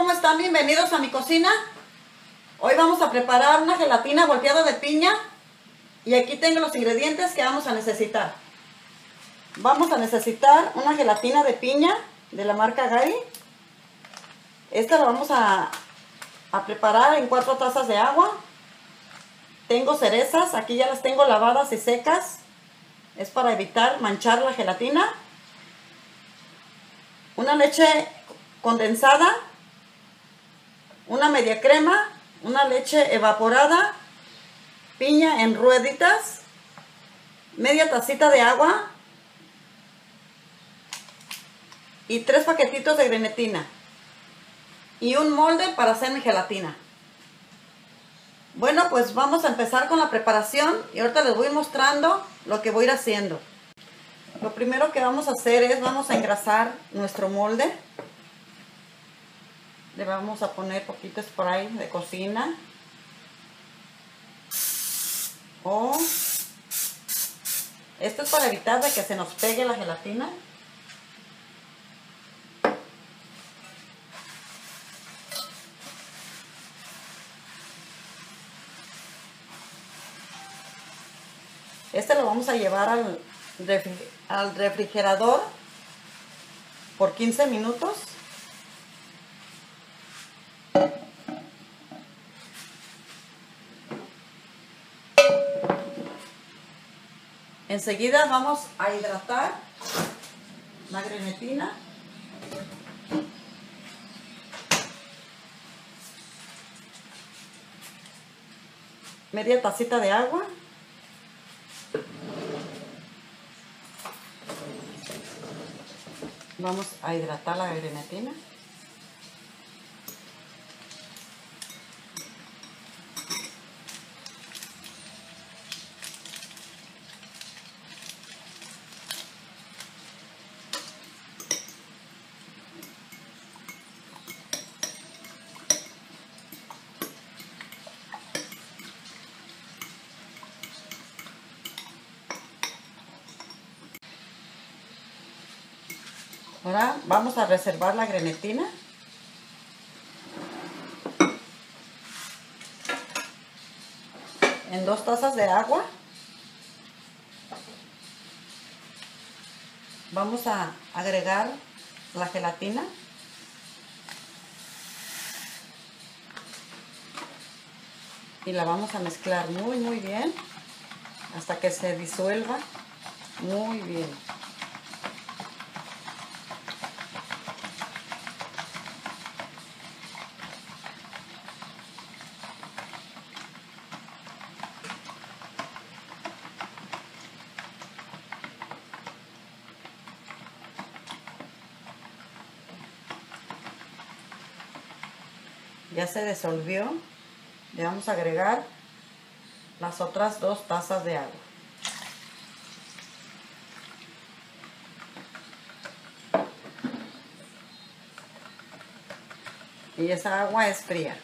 ¿cómo están? Bienvenidos a mi cocina. Hoy vamos a preparar una gelatina volteada de piña. Y aquí tengo los ingredientes que vamos a necesitar. Vamos a necesitar una gelatina de piña de la marca Gary. Esta la vamos a preparar en 4 tazas de agua. Tengo cerezas, aquí ya las tengo lavadas y secas. Es para evitar manchar la gelatina. Una leche condensada, una media crema, una leche evaporada, piña en rueditas, media tacita de agua y 3 paquetitos de grenetina y un molde para hacer mi gelatina. Bueno, pues vamos a empezar con la preparación y ahorita les voy mostrando lo que voy a ir haciendo. Lo primero que vamos a hacer es, vamos a engrasar nuestro molde. Le vamos a poner poquito spray de cocina. Esto es para evitar de que se nos pegue la gelatina. Este lo vamos a llevar al refrigerador por 15 minutos. Enseguida vamos a hidratar la grenetina. Media tacita de agua. Vamos a hidratar la grenetina. Ahora vamos a reservar la grenetina. En 2 tazas de agua. Vamos a agregar la gelatina. Y la vamos a mezclar muy bien hasta que se disuelva muy bien. Ya se disolvió. Le vamos a agregar las otras 2 tazas de agua. Y esa agua es fría.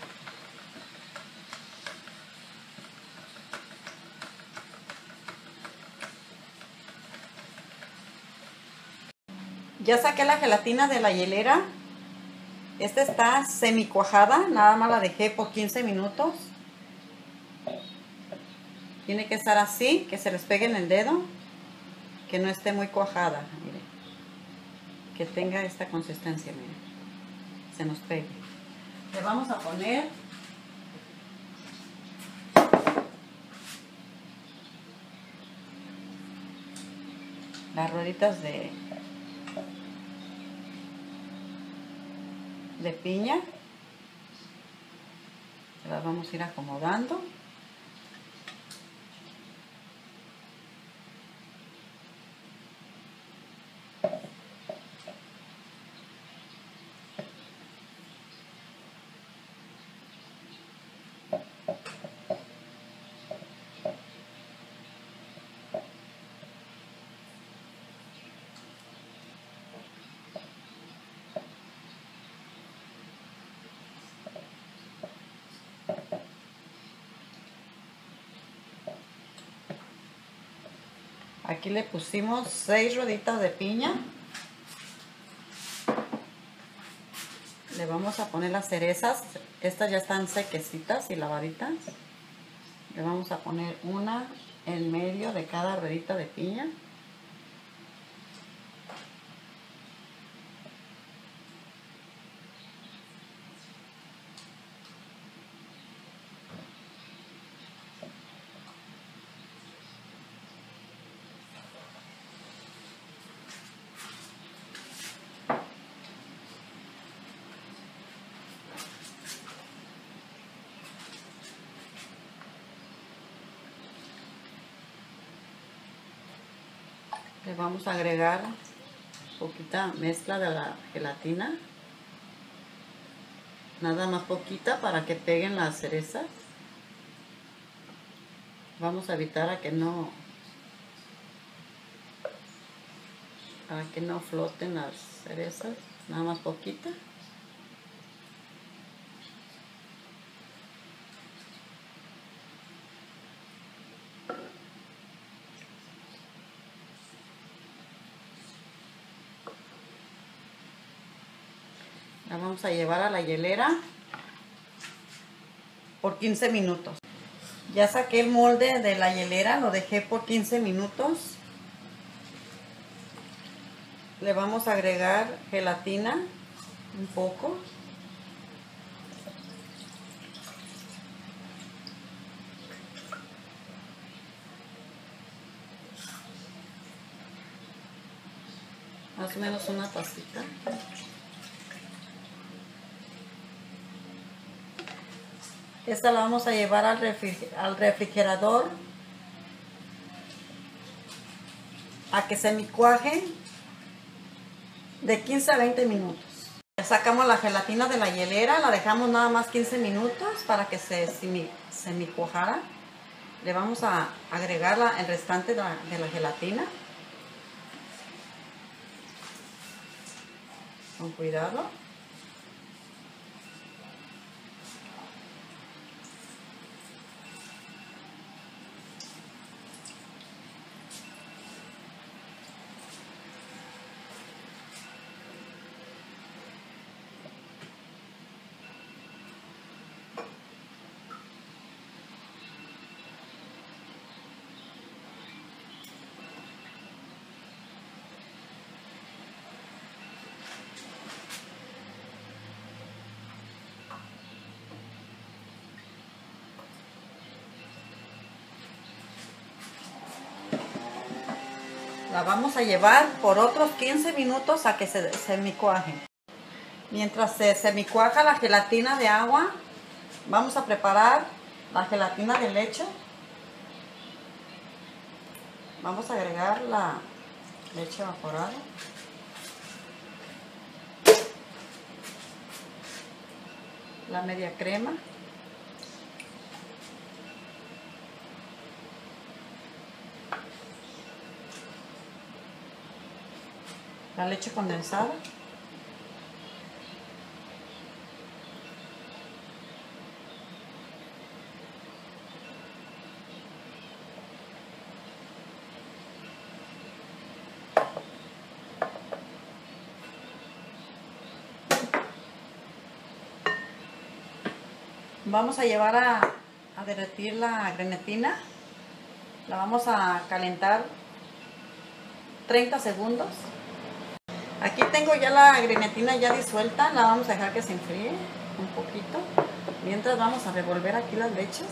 Ya saqué la gelatina de la hielera. Esta está semi cuajada, nada más la dejé por 15 minutos. Tiene que estar así, que se les pegue en el dedo, que no esté muy cuajada, miren. Que tenga esta consistencia, miren. Se nos pegue. Le vamos a poner las rueditas de piña. Las vamos a ir acomodando. Aquí le pusimos 6 rueditas de piña. Le vamos a poner las cerezas. Estas ya están sequecitas y lavaditas. Le vamos a poner una en medio de cada ruedita de piña. Le vamos a agregar poquita mezcla de la gelatina. Nada más poquita para que peguen las cerezas. Vamos a evitar a que no floten las cerezas. Nada más poquita. La vamos a llevar a la hielera por 15 minutos. Ya saqué el molde de la hielera, lo dejé por 15 minutos. Le vamos a agregar gelatina, un poco. Más o menos una tacita. Esta la vamos a llevar al refrigerador a que se micuaje de 15 a 20 minutos. Sacamos la gelatina de la hielera, la dejamos nada más 15 minutos para que se micuajara. Le vamos a agregar el restante de la gelatina. Con cuidado. La vamos a llevar por otros 15 minutos a que se micuaje. Mientras se semicuaja la gelatina de agua, vamos a preparar la gelatina de leche. Vamos a agregar la leche evaporada. La media crema. La leche condensada. Vamos a llevar a derretir la grenetina. La vamos a calentar 30 segundos. Aquí tengo ya la grenetina ya disuelta, la vamos a dejar que se enfríe un poquito. Mientras vamos a revolver aquí las leches.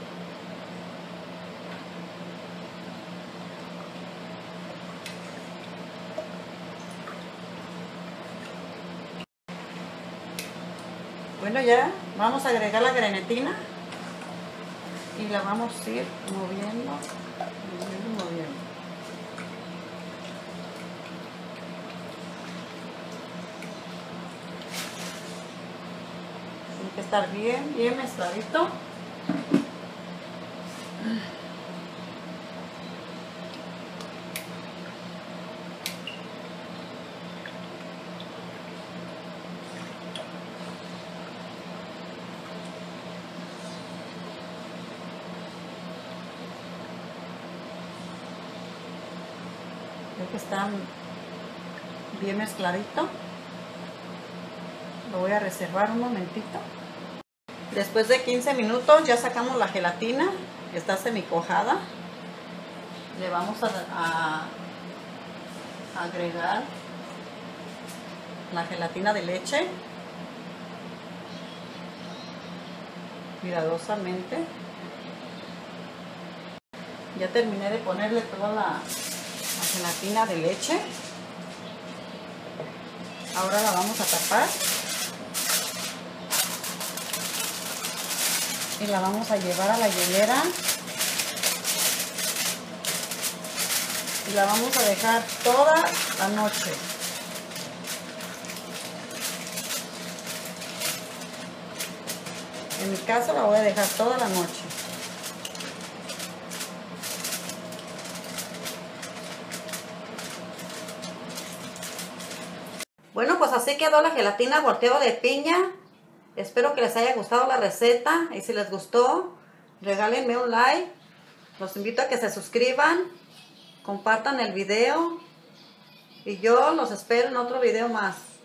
Bueno, ya vamos a agregar la grenetina y la vamos a ir moviendo. Tiene que estar bien mezcladito. Creo que está bien mezcladito. Lo voy a reservar un momentito. Después de 15 minutos ya sacamos la gelatina, que está semicojada. Le vamos a agregar la gelatina de leche cuidadosamente. Ya terminé de ponerle toda la gelatina de leche. Ahora la vamos a tapar y la vamos a llevar a la hielera y la vamos a dejar toda la noche. En mi caso la voy a dejar toda la noche. Bueno, pues así quedó la gelatina volteado de piña. Espero que les haya gustado la receta y si les gustó, regálenme un like. Los invito a que se suscriban, compartan el video y yo los espero en otro video más.